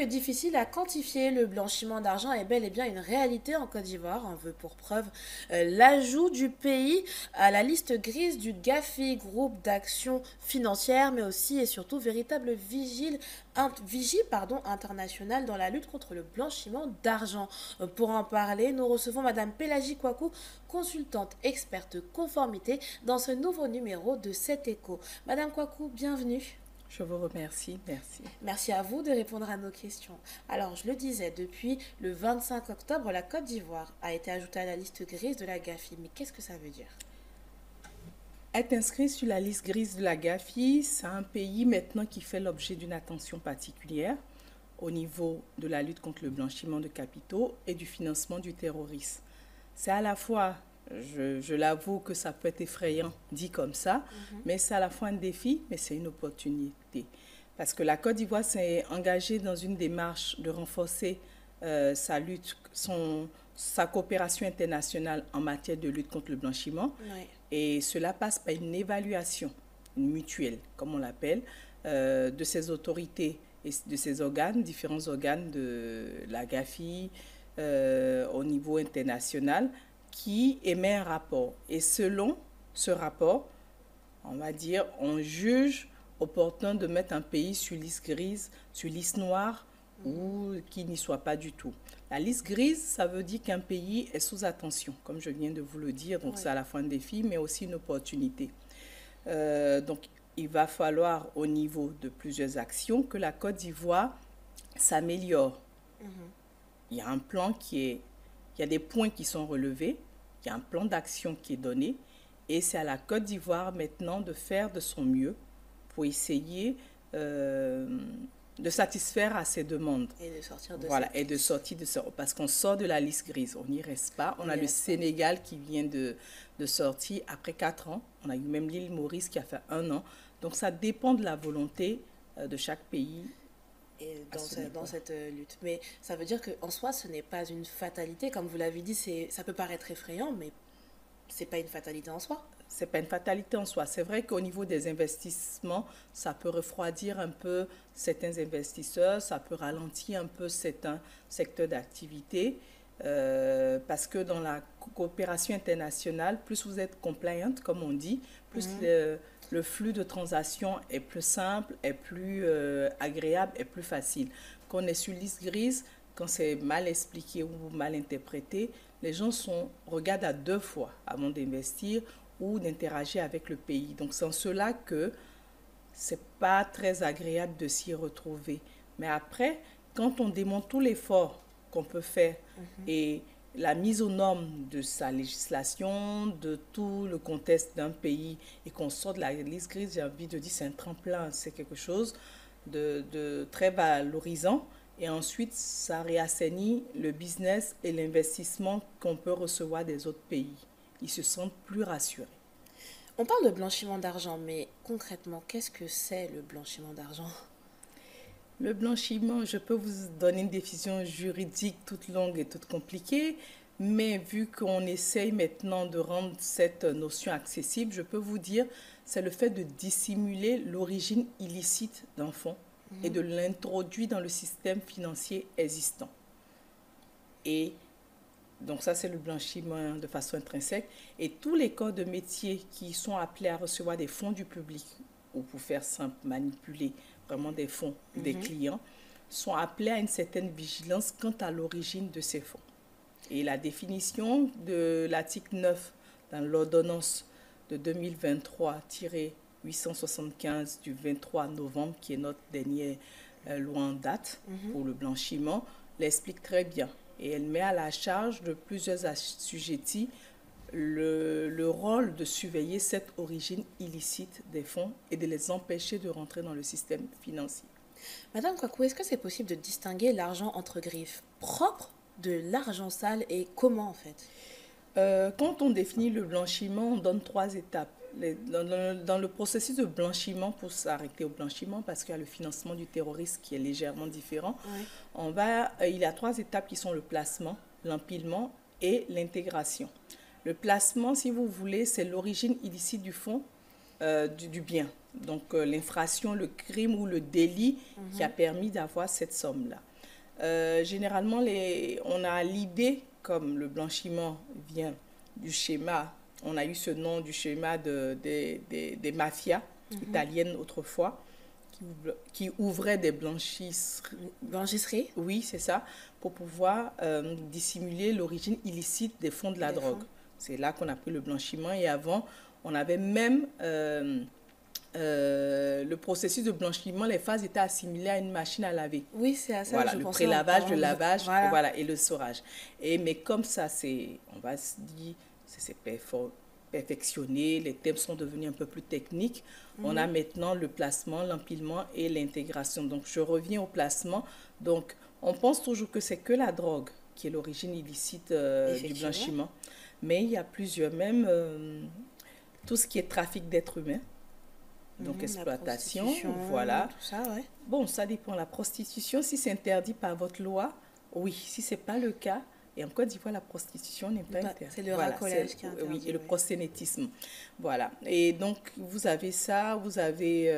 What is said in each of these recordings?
que difficile à quantifier, le blanchiment d'argent est bel et bien une réalité en Côte d'Ivoire. On veut pour preuve l'ajout du pays à la liste grise du GAFI, groupe d'action financière, mais aussi et surtout véritable vigie internationale dans la lutte contre le blanchiment d'argent. Pour en parler, nous recevons Madame Pélagie Kouakou, consultante experte conformité, dans ce nouveau numéro de Cet Écho. Madame Kouakou, bienvenue. Je vous remercie, merci. Merci à vous de répondre à nos questions. Alors, je le disais, depuis le 25 octobre, la Côte d'Ivoire a été ajoutée à la liste grise de la GAFI. Mais qu'est-ce que ça veut dire? Être inscrit sur la liste grise de la GAFI, c'est un pays maintenant qui fait l'objet d'une attention particulière au niveau de la lutte contre le blanchiment de capitaux et du financement du terrorisme. C'est à la fois, je l'avoue que ça peut être effrayant dit comme ça, mais c'est à la fois un défi, mais c'est une opportunité. Parce que la Côte d'Ivoire s'est engagée dans une démarche de renforcer sa lutte, sa coopération internationale en matière de lutte contre le blanchiment. Oui. Et cela passe par une évaluation mutuelle, comme on l'appelle, de ces autorités et de ces organes, différents organes de la GAFI au niveau international, qui émet un rapport. Et selon ce rapport, on va dire, on juge opportun de mettre un pays sur liste grise, sur liste noire, ou qui n'y soit pas du tout. La liste grise, ça veut dire qu'un pays est sous attention, comme je viens de vous le dire. Donc, c'est à la fois un défi, mais aussi une opportunité. Donc, il va falloir, au niveau de plusieurs actions, que la Côte d'Ivoire s'améliore. Il y a un plan il y a des points qui sont relevés, il y a un plan d'action qui est donné, et c'est à la Côte d'Ivoire maintenant de faire de son mieux pour essayer de satisfaire à ces demandes. Et de sortir de voilà, et de sortir de ça. Parce qu'on sort de la liste grise, on n'y reste pas. On a le Sénégal qui vient de sortir après 4 ans. On a eu même l'île Maurice qui a fait 1 an. Donc ça dépend de la volonté de chaque pays. Et dans cette lutte. Mais ça veut dire qu'en soi, ce n'est pas une fatalité. Comme vous l'avez dit, ça peut paraître effrayant, mais ce n'est pas une fatalité en soi. Ce n'est pas une fatalité en soi. C'est vrai qu'au niveau des investissements, ça peut refroidir un peu certains investisseurs, ça peut ralentir un peu certains secteurs d'activité, parce que dans la coopération internationale, plus vous êtes compliant, comme on dit, plus le flux de transactions est plus simple, est plus agréable, est plus facile. Quand on est sur liste grise, quand c'est mal expliqué ou mal interprété, les gens regardent à 2 fois avant d'investir ou d'interagir avec le pays. Donc, c'est en cela que ce n'est pas très agréable de s'y retrouver. Mais après, quand on démontre tout l'effort qu'on peut faire et la mise aux normes de sa législation, de tout le contexte d'un pays et qu'on sort de la liste grise, j'ai envie de dire c'est un tremplin, c'est quelque chose de très valorisant. Et ensuite, ça réassainit le business et l'investissement qu'on peut recevoir des autres pays. Ils se sentent plus rassurés. On parle de blanchiment d'argent, mais concrètement, qu'est-ce que c'est le blanchiment d'argent? Le blanchiment, je peux vous donner une définition juridique toute longue et toute compliquée, mais vu qu'on essaye maintenant de rendre cette notion accessible, je peux vous dire c'est le fait de dissimuler l'origine illicite d'un fonds et de l'introduire dans le système financier existant. Et donc ça, c'est le blanchiment de façon intrinsèque. Et tous les corps de métier qui sont appelés à recevoir des fonds du public, ou pour faire simple, manipuler vraiment des fonds des clients, sont appelés à une certaine vigilance quant à l'origine de ces fonds. Et la définition de l'article 9 dans l'ordonnance de 2023-875 du 23 novembre, qui est notre dernière loi en date pour le blanchiment, l'explique très bien. Et elle met à la charge de plusieurs assujettis le rôle de surveiller cette origine illicite des fonds et de les empêcher de rentrer dans le système financier. Madame Kouakou, est-ce que c'est possible de distinguer l'argent entre griffes propre de l'argent sale et comment en fait? Quand on définit le blanchiment, on donne 3 étapes. Dans le processus de blanchiment, pour s'arrêter au blanchiment, parce qu'il y a le financement du terrorisme qui est légèrement différent, il y a 3 étapes qui sont le placement, l'empilement et l'intégration. Le placement, si vous voulez, c'est l'origine illicite du fonds, du bien. Donc l'infraction, le crime ou le délit qui a permis d'avoir cette somme-là. Généralement, on a l'idée, comme le blanchiment vient du schéma, on a eu ce nom du schéma des mafias italiennes autrefois, qui ouvraient des blanchisseries. Blanchisserie. Oui, c'est ça, pour pouvoir dissimuler l'origine illicite des fonds de la drogue. C'est là qu'on a pris le blanchiment. Et avant, on avait même le processus de blanchiment, les phases étaient assimilées à une machine à laver. Oui, c'est à ça voilà, que je le pensais. prélavage, le lavage, Voilà. voilà, et le sevrage. Mais comme ça, on va se dire, c'est perfectionné, les thèmes sont devenus un peu plus techniques. On a maintenant le placement, l'empilement et l'intégration. Donc, je reviens au placement. Donc, on pense toujours que c'est que la drogue qui est l'origine illicite du blanchiment. Mais il y a plusieurs, même tout ce qui est trafic d'êtres humains. Donc, exploitation, voilà. Tout ça, ouais. Bon, ça dépend. La prostitution, si c'est interdit par votre loi, oui. Si ce n'est pas le cas, et en Côte d'Ivoire, la prostitution n'est pas interdite. C'est le racolage qui est interdit. Oui, et le proxénétisme. Voilà. Et donc, vous avez ça, vous avez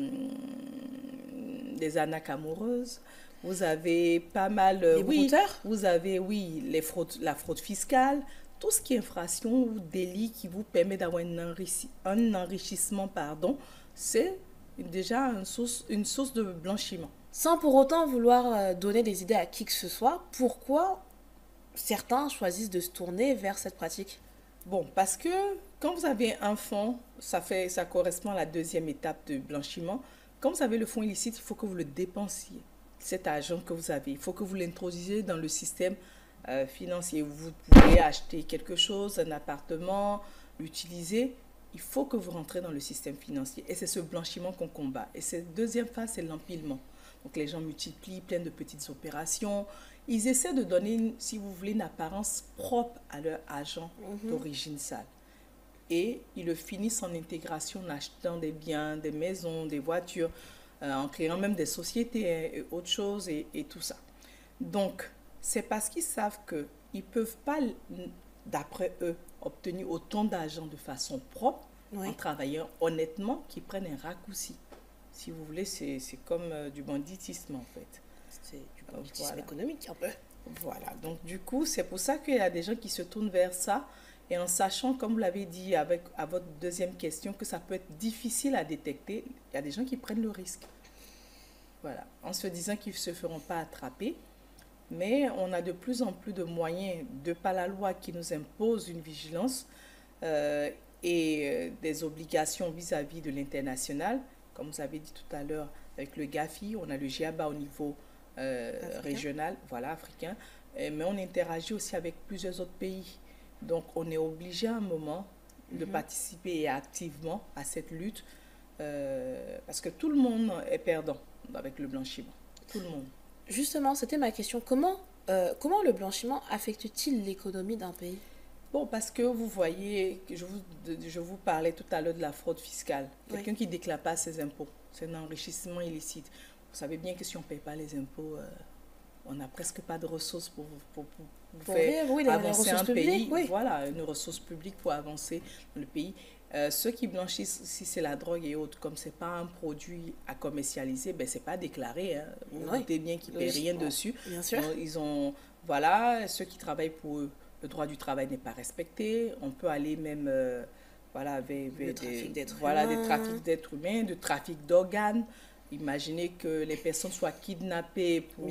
des arnaques amoureuses, vous avez pas mal... les brouteurs. Vous avez, la fraude fiscale, tout ce qui est infraction ou délit qui vous permet d'avoir un enrichissement, c'est déjà une source de blanchiment. Sans pour autant vouloir donner des idées à qui que ce soit, pourquoi certains choisissent de se tourner vers cette pratique? Bon, parce que quand vous avez un fonds, ça correspond à la deuxième étape de blanchiment. Quand vous avez le fonds illicite, il faut que vous le dépensiez. Cet argent que vous avez, il faut que vous l'introduisiez dans le système financier. Vous pouvez acheter quelque chose, un appartement, l'utiliser. Il faut que vous rentrez dans le système financier. Et c'est ce blanchiment qu'on combat. Et cette deuxième phase, c'est l'empilement. Donc les gens multiplient plein de petites opérations. Ils essaient de donner, si vous voulez, une apparence propre à leur argent d'origine sale. Et ils le finissent en intégration, en achetant des biens, des maisons, des voitures, en créant même des sociétés et autres choses et tout ça. Donc, c'est parce qu'ils savent qu'ils ne peuvent pas, d'après eux, obtenir autant d'argent de façon propre, en travaillant honnêtement, qu'ils prennent un raccourci. Si vous voulez, c'est comme du banditisme, en fait. C'est du banditisme économique, un peu. Voilà. Donc, du coup, c'est pour ça qu'il y a des gens qui se tournent vers ça. Et en sachant, comme vous l'avez dit à votre deuxième question, que ça peut être difficile à détecter, il y a des gens qui prennent le risque. Voilà. En se disant qu'ils ne se feront pas attraper. Mais on a de plus en plus de moyens, de par la loi qui nous impose une vigilance et des obligations vis-à-vis de l'international. Comme vous avez dit tout à l'heure, avec le GAFI, on a le GIABA au niveau régional, voilà, africain. Mais on interagit aussi avec plusieurs autres pays. Donc, on est obligé à un moment de participer activement à cette lutte parce que tout le monde est perdant avec le blanchiment. Tout le monde. Justement, c'était ma question. Comment le blanchiment affecte-t-il l'économie d'un pays? Bon, parce que vous voyez, je vous parlais tout à l'heure de la fraude fiscale. Quelqu'un qui ne déclare pas ses impôts, c'est un enrichissement illicite. Vous savez bien que si on ne paye pas les impôts, on n'a presque pas de ressources pour faire avancer un pays. Voilà, une ressource publique pour avancer dans le pays. Ceux qui blanchissent, si c'est la drogue et autres, comme ce n'est pas un produit à commercialiser, ben, ce n'est pas déclaré. Hein. Vous doutez bien qu'ils ne paient rien dessus. Bien sûr. Voilà, ceux qui travaillent pour eux, le droit du travail n'est pas respecté. On peut aller même vers des trafics d'êtres humains, de trafic d'organes. Imaginez que les personnes soient kidnappées pour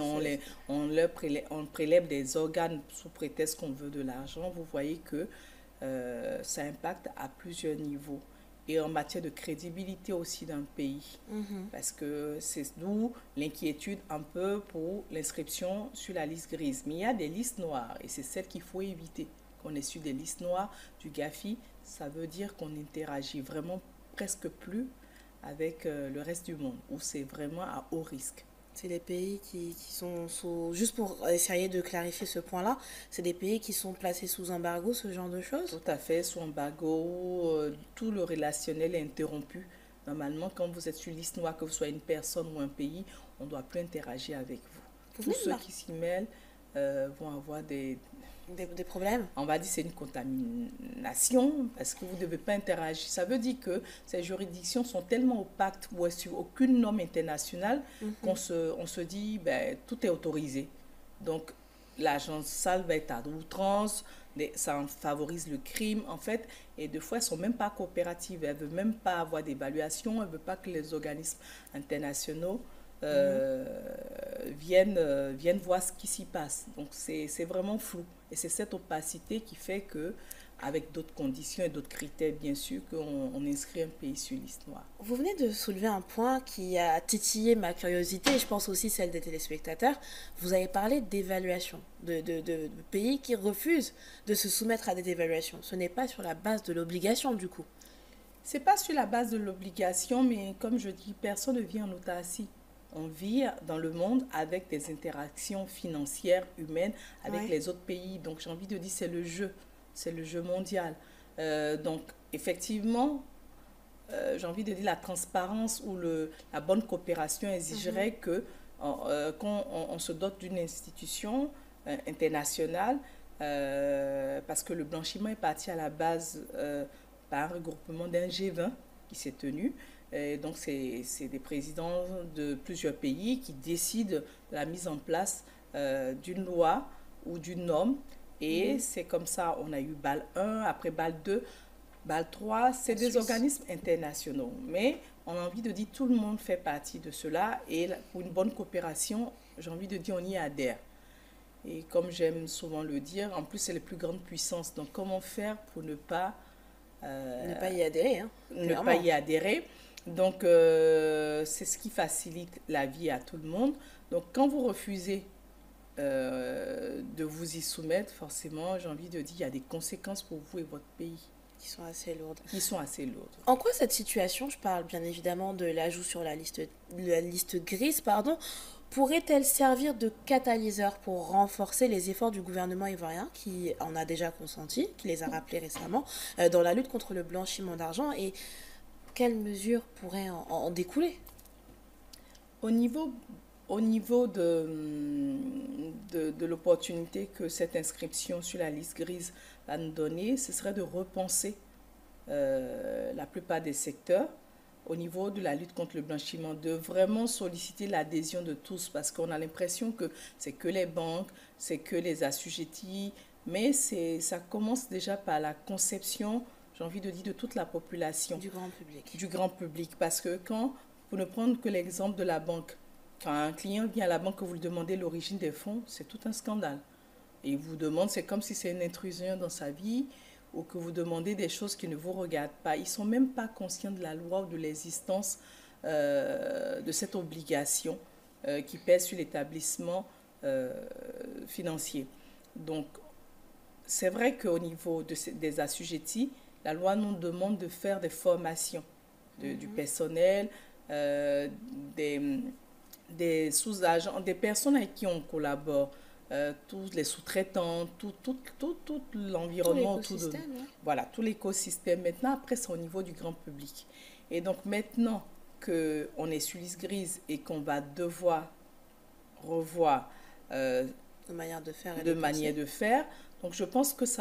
on prélève des organes sous prétexte qu'on veut de l'argent. Vous voyez que ça impacte à plusieurs niveaux. Et en matière de crédibilité aussi d'un pays. Parce que c'est d'où l'inquiétude un peu pour l'inscription sur la liste grise. Mais il y a des listes noires et c'est celle qu'il faut éviter. Qu'on est sur des listes noires du GAFI, ça veut dire qu'on interagit vraiment presque plus avec le reste du monde, où c'est vraiment à haut risque. C'est des pays qui sont sous... Juste pour essayer de clarifier ce point-là, c'est des pays qui sont placés sous embargo, ce genre de choses? Tout à fait, sous embargo, tout le relationnel est interrompu. Normalement, quand vous êtes sur liste noire, que vous soyez une personne ou un pays, on ne doit plus interagir avec vous. Tous ceux qui s'y mêlent vont avoir des Des problèmes? On va dire que c'est une contamination parce que vous ne devez pas interagir. Ça veut dire que ces juridictions sont tellement opaques ou sur aucune norme internationale on se dit ben, tout est autorisé. Donc l'agence sale va être à outrance, ça favorise le crime en fait, et des fois elles ne sont même pas coopératives, elles ne veulent même pas avoir d'évaluation, elles ne veulent pas que les organismes internationaux viennent voir ce qui s'y passe. Donc c'est vraiment flou. Et c'est cette opacité qui fait que, avec d'autres conditions et d'autres critères, bien sûr, qu'on inscrit un pays sur liste noire. Vous venez de soulever un point qui a titillé ma curiosité, et je pense aussi celle des téléspectateurs. Vous avez parlé d'évaluation, de pays qui refusent de se soumettre à des évaluations. Ce n'est pas sur la base de l'obligation, du coup. C'est pas sur la base de l'obligation, mais comme je dis, personne ne vit en autarcie. On vit dans le monde avec des interactions financières, humaines, avec les autres pays. Donc j'ai envie de dire, c'est le jeu mondial. Donc effectivement, j'ai envie de dire, la transparence ou la bonne coopération exigerait qu'on se dote d'une institution internationale, parce que le blanchiment est parti à la base par un regroupement d'un G20 qui s'est tenu. Et donc, c'est des présidents de plusieurs pays qui décident de la mise en place d'une loi ou d'une norme. Et c'est comme ça, on a eu BAL 1, après BAL 2, BAL 3, c'est des organismes internationaux. Mais on a envie de dire tout le monde fait partie de cela. Et pour une bonne coopération, j'ai envie de dire on y adhère. Et comme j'aime souvent le dire, en plus, c'est les plus grandes puissances. Donc, comment faire pour ne pas y adhérer, hein, ne pas y adhérer. Donc, c'est ce qui facilite la vie à tout le monde. Donc, quand vous refusez de vous y soumettre, forcément, j'ai envie de dire, il y a des conséquences pour vous et votre pays. Qui sont assez lourdes. Qui sont assez lourdes. En quoi cette situation, je parle bien évidemment de l'ajout sur la liste grise, pourrait-elle servir de catalyseur pour renforcer les efforts du gouvernement ivoirien, qui en a déjà consenti, qui les a rappelés récemment, dans la lutte contre le blanchiment d'argent, et quelles mesures pourraient en découler? Au niveau de l'opportunité que cette inscription sur la liste grise va nous donner, ce serait de repenser la plupart des secteurs au niveau de la lutte contre le blanchiment, de vraiment solliciter l'adhésion de tous, parce qu'on a l'impression que c'est que les banques, c'est que les assujettis, mais ça commence déjà par la conception, j'ai envie de dire, de toute la population. Du grand public. Du grand public, parce que pour ne prendre que l'exemple de la banque, quand un client vient à la banque et vous lui demandez l'origine des fonds, c'est tout un scandale. Et il vous demande, c'est comme si c'est une intrusion dans sa vie, ou que vous demandez des choses qui ne vous regardent pas. Ils ne sont même pas conscients de la loi ou de l'existence de cette obligation qui pèse sur l'établissement financier. Donc, c'est vrai qu'au niveau des assujettis, la loi nous demande de faire des formations du personnel, des sous-agents, des personnes avec qui on collabore, tous les sous-traitants, tout l'environnement autour de nous. Voilà, tout l'écosystème. Maintenant, après, c'est au niveau du grand public. Et donc, maintenant qu'on est sur liste grise et qu'on va devoir revoir de manière de faire, donc je pense que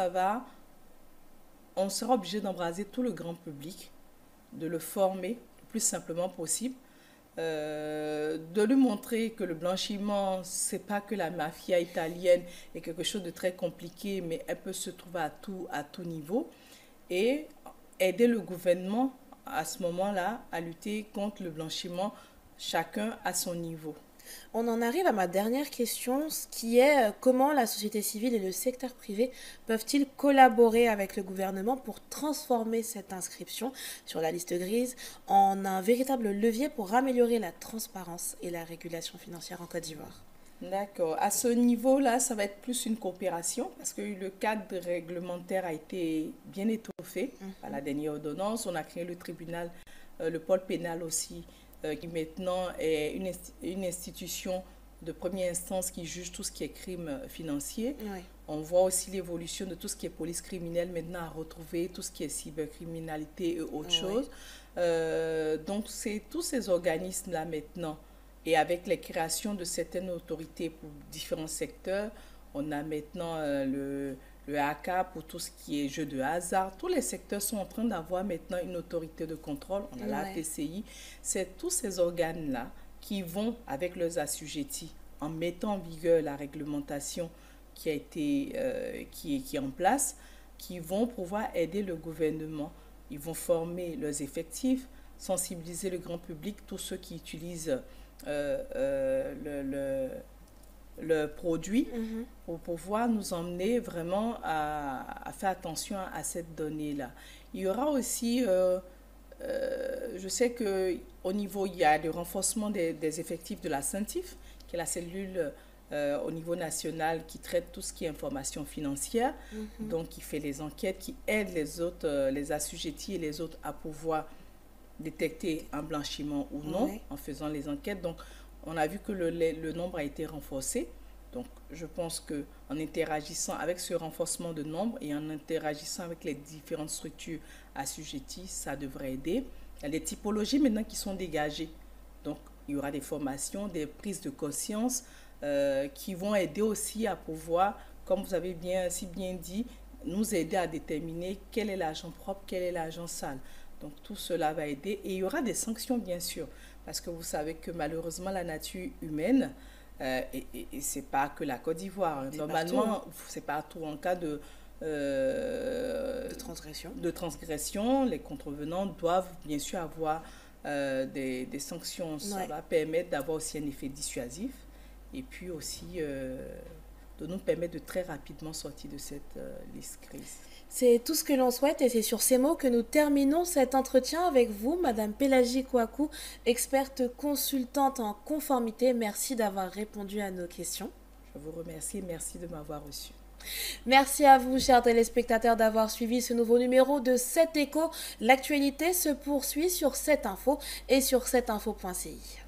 on sera obligé d'embraser tout le grand public, de le former le plus simplement possible, de lui montrer que le blanchiment, c'est pas que la mafia italienne est quelque chose de très compliqué, mais elle peut se trouver à tout niveau, et aider le gouvernement à ce moment-là à lutter contre le blanchiment, chacun à son niveau. On en arrive à ma dernière question, ce qui est comment la société civile et le secteur privé peuvent-ils collaborer avec le gouvernement pour transformer cette inscription sur la liste grise en un véritable levier pour améliorer la transparence et la régulation financière en Côte d'Ivoire? D'accord. À ce niveau-là, ça va être plus une coopération parce que le cadre réglementaire a été bien étoffé par la dernière ordonnance. On a créé le tribunal, le pôle pénal aussi, qui maintenant est une institution de première instance qui juge tout ce qui est crime financier. Oui. On voit aussi l'évolution de tout ce qui est police criminelle maintenant à retrouver, tout ce qui est cybercriminalité et autres choses. Donc, c'est tous ces organismes-là maintenant, et avec les créations de certaines autorités pour différents secteurs, on a maintenant le HACA pour tout ce qui est jeu de hasard. Tous les secteurs sont en train d'avoir maintenant une autorité de contrôle. On a la PCI. C'est tous ces organes-là qui vont, avec leurs assujettis, en mettant en vigueur la réglementation qui est en place, qui vont pouvoir aider le gouvernement. Ils vont former leurs effectifs, sensibiliser le grand public, tous ceux qui utilisent le produit, pour pouvoir nous emmener vraiment à faire attention à cette donnée-là. Il y aura aussi, je sais qu'au niveau, il y a le renforcement des effectifs de la CENTIF, qui est la cellule au niveau national qui traite tout ce qui est information financière, donc qui fait les enquêtes, qui aide les autres, les assujettis et les autres à pouvoir détecter un blanchiment ou non en faisant les enquêtes. Donc, on a vu que le nombre a été renforcé. Donc, je pense qu'en interagissant avec ce renforcement de nombre et en interagissant avec les différentes structures assujetties, ça devrait aider. Il y a des typologies maintenant qui sont dégagées. Donc, il y aura des formations, des prises de conscience qui vont aider aussi à pouvoir, comme vous avez si bien dit, nous aider à déterminer quel est l'argent propre, quel est l'argent sale. Donc, tout cela va aider. Et il y aura des sanctions, bien sûr, parce que vous savez que malheureusement, la nature humaine, et ce n'est pas que la Côte d'Ivoire. Normalement, c'est partout en cas de transgression. Les contrevenants doivent bien sûr avoir des sanctions. Ça va permettre d'avoir aussi un effet dissuasif et puis aussi de nous permettre de très rapidement sortir de cette liste grise. C'est tout ce que l'on souhaite et c'est sur ces mots que nous terminons cet entretien avec vous, Madame Pélagie Kouakou, experte consultante en conformité. Merci d'avoir répondu à nos questions. Je vous remercie et merci de m'avoir reçu. Merci à vous, chers téléspectateurs, d'avoir suivi ce nouveau numéro de 7 Échos. L'actualité se poursuit sur 7 Info et sur 7info.ci.